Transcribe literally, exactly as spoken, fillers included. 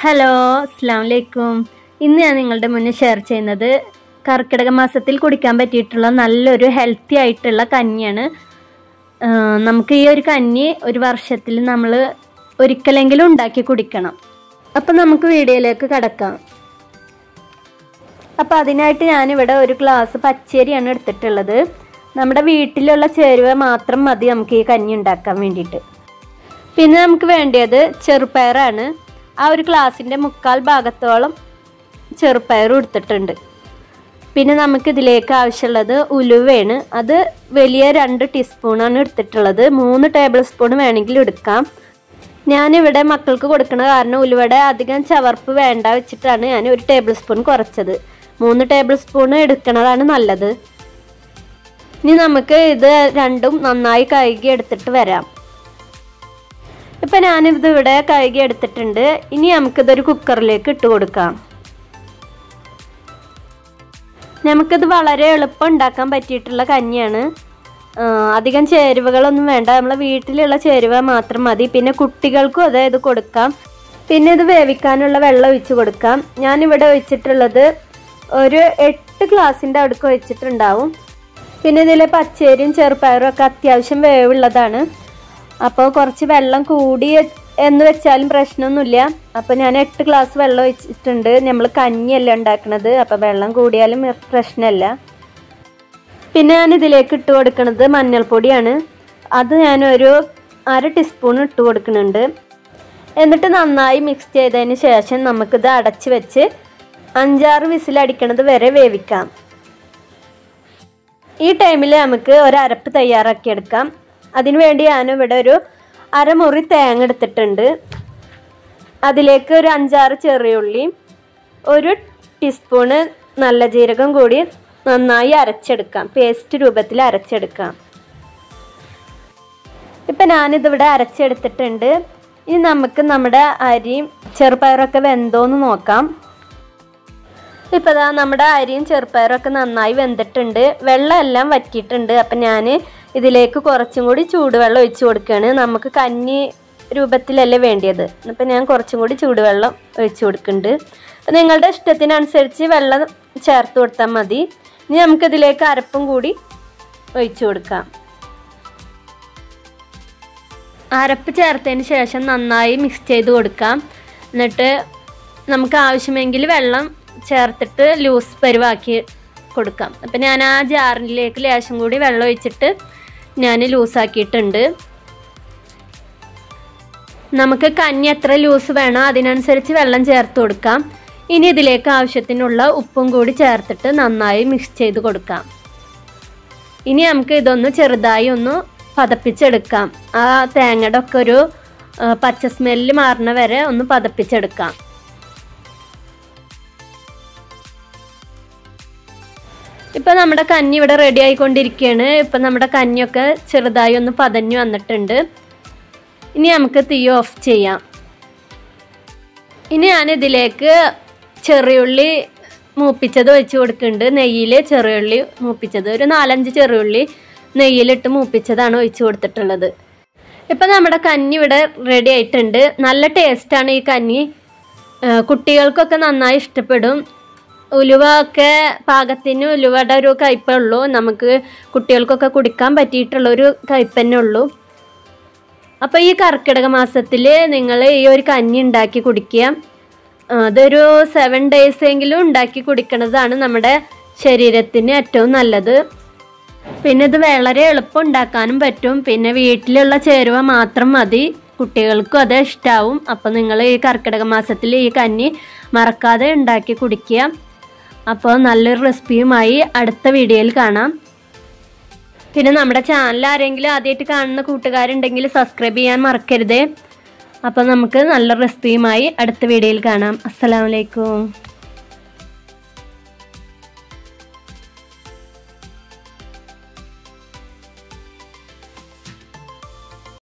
Hello, അസ്സലാമു അലൈക്കും. ഇന്ന് ഞാൻ നിങ്ങളുടെ മുന്നിൽ ഷെയർ ചെയ്യുന്നത് കർക്കിടക മാസത്തിൽ കുടിക്കാൻ പറ്റിയിട്ടുള്ള നല്ലൊരു ഹെൽത്തി ആയിട്ടുള്ള കഞ്ഞിയാണ്. നമുക്ക് ഈ ഒരു കഞ്ഞി ഒരു വർഷത്തിൽ നമ്മൾ ഒരിക്കലെങ്കിലും ഉണ്ടാക്കി കുടിക്കണം. അപ്പം നമുക്ക് വീഡിയോയിലേക്ക് കടക്കാം. അപ്പം അതിനായിട്ട് ഞാനിവിടെ ഒരു ഗ്ലാസ് പച്ചരിയാണ് എടുത്തിട്ടുള്ളത്. നമ്മുടെ വീട്ടിലുള്ള ചേരുവ മാത്രം മതി നമുക്ക് ഈ കഞ്ഞി ഉണ്ടാക്കാൻ വേണ്ടിയിട്ട്. പിന്നെ നമുക്ക് വേണ്ടത് ചെറുപയറാണ്. ആ ഒരു ഗ്ലാസിൻ്റെ മുക്കാൽ ഭാഗത്തോളം ചെറുപയർ എടുത്തിട്ടുണ്ട്. പിന്നെ നമുക്കിതിലേക്ക് ആവശ്യമുള്ളത് ഉലുവയാണ്. അത് വലിയ രണ്ട് ടീസ്പൂണാണ് എടുത്തിട്ടുള്ളത്. മൂന്ന് ടേബിൾ സ്പൂൺ വേണമെങ്കിൽ എടുക്കാം. ഞാനിവിടെ മക്കൾക്ക് കൊടുക്കണ കാരണം ഉലുവയുടെ അധികം ചവർപ്പ് വേണ്ട വെച്ചിട്ടാണ് ഞാൻ ഒരു ടേബിൾ സ്പൂൺ കുറച്ചത്. മൂന്ന് ടേബിൾ സ്പൂൺ എടുക്കണതാണ് നല്ലത്. ഇനി നമുക്ക് ഇത് രണ്ടും നന്നായി കഴുകി എടുത്തിട്ട് വരാം. ഇപ്പം ഞാനിത് ഇവിടെ കഴുകി എടുത്തിട്ടുണ്ട്. ഇനി നമുക്കിതൊരു കുക്കറിലേക്ക് ഇട്ട് കൊടുക്കാം. നമുക്കിത് വളരെ എളുപ്പം ഉണ്ടാക്കാൻ പറ്റിയിട്ടുള്ള കഞ്ഞിയാണ്. അധികം ചേരുവകളൊന്നും വേണ്ട, നമ്മളെ വീട്ടിലുള്ള ചേരുവ മാത്രം മതി. പിന്നെ കുട്ടികൾക്കും അതേ ഇത് കൊടുക്കാം. പിന്നെ ഇത് വേവിക്കാനുള്ള വെള്ളം ഒഴിച്ച് കൊടുക്കാം. ഞാനിവിടെ ഒഴിച്ചിട്ടുള്ളത് ഒരു എട്ട് ഗ്ലാസിൻ്റെ അടുക്ക് ഒഴിച്ചിട്ടുണ്ടാവും. പിന്നെ ഇതിൽ പച്ചരിയും ചെറുപയറും ഒക്കെ അത്യാവശ്യം വേവുള്ളതാണ്. അപ്പോൾ കുറച്ച് വെള്ളം കൂടി എന്ന് വെച്ചാലും പ്രശ്നമൊന്നുമില്ല. അപ്പോൾ ഞാൻ എട്ട് ഗ്ലാസ് വെള്ളം ഒഴിച്ചിട്ടുണ്ട്. നമ്മൾ കഞ്ഞിയല്ല ഉണ്ടാക്കുന്നത്, അപ്പോൾ വെള്ളം കൂടിയാലും പ്രശ്നമല്ല. പിന്നെ ഞാൻ ഇതിലേക്ക് ഇട്ട് കൊടുക്കുന്നത് മഞ്ഞൾപ്പൊടിയാണ്. അത് ഞാനൊരു അര ടീസ്പൂൺ ഇട്ട് കൊടുക്കുന്നുണ്ട്. എന്നിട്ട് നന്നായി മിക്സ് ചെയ്തതിന് ശേഷം നമുക്കിത് അടച്ച് വെച്ച് അഞ്ചാറ് വിസിലടിക്കണത് വരെ വേവിക്കാം. ഈ ടൈമിൽ നമുക്ക് ഒരു അരപ്പ് തയ്യാറാക്കിയെടുക്കാം. അതിനുവേണ്ടി ഞാനിവിടെ ഒരു അരമുറി തേങ്ങ എടുത്തിട്ടുണ്ട്. അതിലേക്ക് ഒരു അഞ്ചാറ് ചെറിയുള്ളി, ഒരു ടീസ്പൂണ് നല്ല ജീരകം കൂടി നന്നായി അരച്ചെടുക്കാം. പേസ്റ്റ് രൂപത്തിൽ അരച്ചെടുക്കാം. ഇപ്പം ഞാനിതിവിടെ അരച്ചെടുത്തിട്ടുണ്ട്. ഇനി നമുക്ക് നമ്മുടെ അരിയും ചെറുപയറൊക്കെ വെന്തോന്ന് നോക്കാം. ഇപ്പോൾ ഇതാ നമ്മുടെ അരിയും ചെറുപയറൊക്കെ നന്നായി വെന്തിട്ടുണ്ട്. വെള്ളം എല്ലാം വറ്റിയിട്ടുണ്ട്. അപ്പം ഞാൻ ഇതിലേക്ക് കുറച്ചും കൂടി ചൂടുവെള്ളം ഒഴിച്ച് കൊടുക്കുകയാണ്. നമുക്ക് കഞ്ഞി രൂപത്തിലല്ലേ വേണ്ടിയത്. അപ്പം ഞാൻ കുറച്ചും കൂടി ചൂടുവെള്ളം ഒഴിച്ച് കൊടുക്കുന്നുണ്ട്. അപ്പം നിങ്ങളുടെ ഇഷ്ടത്തിനനുസരിച്ച് വെള്ളം ചേർത്ത് കൊടുത്താൽ മതി. ഇനി നമുക്കിതിലേക്ക് അരപ്പും കൂടി ഒഴിച്ച് കൊടുക്കാം. അരപ്പ് ചേർത്തതിന് ശേഷം നന്നായി മിക്സ് ചെയ്ത് കൊടുക്കാം. എന്നിട്ട് നമുക്ക് ആവശ്യമെങ്കിൽ വെള്ളം ചേർത്തിട്ട് ലൂസ് പരുവാക്കി കൊടുക്കാം. അപ്പം ഞാൻ ആ ജാറിലേക്ക് ലേശം കൂടി വെള്ളം ഒഴിച്ചിട്ട് ഞാൻ ലൂസാക്കിയിട്ടുണ്ട്. നമുക്ക് കഞ്ഞി എത്ര ലൂസ് വേണോ അതിനനുസരിച്ച് വെള്ളം ചേർത്ത് കൊടുക്കാം. ഇനി ഇതിലേക്ക് ആവശ്യത്തിനുള്ള ഉപ്പും കൂടി ചേർത്തിട്ട് നന്നായി മിക്സ് ചെയ്ത് കൊടുക്കാം. ഇനി നമുക്ക് ഇതൊന്ന് ചെറുതായി ഒന്ന് പതപ്പിച്ചെടുക്കാം. ആ തേങ്ങയുടെ ഒക്കെ ഒരു പച്ച സ്മെല്ല് മാറുന്ന വരെ ഒന്ന് പതപ്പിച്ചെടുക്കാം. ഇപ്പം നമ്മുടെ കഞ്ഞി ഇവിടെ റെഡി ആയിക്കൊണ്ടിരിക്കുകയാണ്. ഇപ്പം നമ്മുടെ കഞ്ഞിയൊക്കെ ചെറുതായി ഒന്ന് പതഞ്ഞു വന്നിട്ടുണ്ട്. ഇനി നമുക്ക് തീ ഓഫ് ചെയ്യാം. ഇനി ഞാനിതിലേക്ക് ചെറിയുള്ളി മൂപ്പിച്ചത് ഒഴിച്ച് കൊടുക്കുന്നുണ്ട്. നെയ്യിൽ ചെറിയുള്ളി മൂപ്പിച്ചത് ഒരു നാലഞ്ച് ചെറിയുള്ളി നെയ്യിലിട്ട് മൂപ്പിച്ചതാണ് ഒഴിച്ച് കൊടുത്തിട്ടുള്ളത്. ഇപ്പം നമ്മുടെ കഞ്ഞി ഇവിടെ റെഡി ആയിട്ടുണ്ട്. നല്ല ടേസ്റ്റാണ് ഈ കഞ്ഞി. കുട്ടികൾക്കൊക്കെ നന്നായി ഇഷ്ടപ്പെടും. ഉലുവ ഒക്കെ പാകത്തിന് ഉലുവയുടെ ഒരു കയ്പേ ഉള്ളൂ. നമുക്ക് കുട്ടികൾക്കൊക്കെ കുടിക്കാൻ പറ്റിയിട്ടുള്ളൊരു കയ്പന്നെ ഉള്ളൂ. അപ്പോൾ ഈ കർക്കിടക മാസത്തിൽ നിങ്ങൾ ഈ ഒരു കഞ്ഞി ഉണ്ടാക്കി കുടിക്കുക. അതൊരു സെവൻ ഡേയ്സ് എങ്കിലും ഉണ്ടാക്കി കുടിക്കുന്നതാണ് നമ്മുടെ ശരീരത്തിന് ഏറ്റവും നല്ലത്. പിന്നെ ഇത് വളരെ എളുപ്പം ഉണ്ടാക്കാനും പറ്റും. പിന്നെ വീട്ടിലുള്ള ചേരുവ മാത്രം മതി. കുട്ടികൾക്കും അത് ഇഷ്ടാവും. അപ്പോൾ നിങ്ങൾ ഈ കർക്കിടക മാസത്തിൽ ഈ കഞ്ഞി മറക്കാതെ ഉണ്ടാക്കി കുടിക്കുക. അപ്പോൾ നല്ലൊരു റെസിപ്പിയുമായി അടുത്ത വീഡിയോയിൽ കാണാം. പിന്നെ നമ്മുടെ ചാനൽ ആരെങ്കിലും ആദ്യമായിട്ട് കാണുന്ന കൂട്ടുകാരുണ്ടെങ്കിൽ സബ്സ്ക്രൈബ് ചെയ്യാൻ മറക്കരുതേ. അപ്പോൾ നമുക്ക് നല്ല റെസിപ്പിയുമായി അടുത്ത വീഡിയോയിൽ കാണാം. അസ്സലാമു അലൈക്കും.